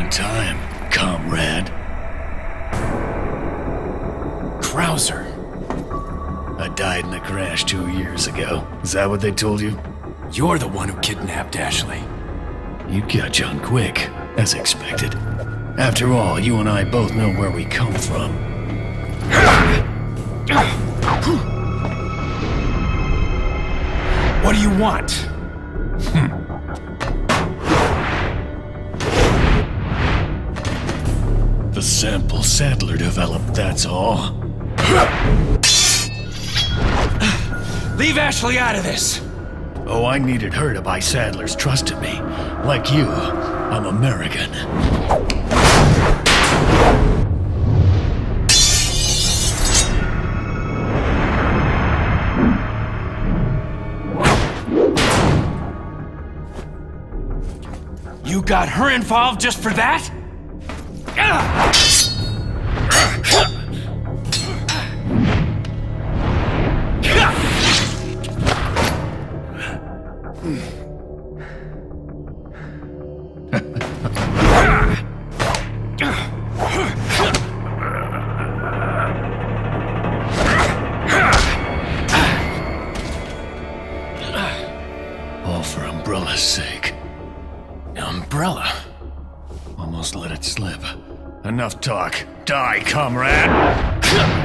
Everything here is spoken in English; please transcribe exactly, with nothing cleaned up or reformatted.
in time, comrade. Krauser. I died in a crash two years ago. Is that what they told you? You're the one who kidnapped Ashley. You catch on quick, as expected. After all, you and I both know where we come from. What do you want? Hmm. The sample Sadler developed, that's all. Leave Ashley out of this! Oh, I needed her to buy Sadler's trust in me. Like you, I'm American. You got her involved just for that? All for Umbrella's sake. Umbrella? Almost let it slip. Enough talk. Die, comrade!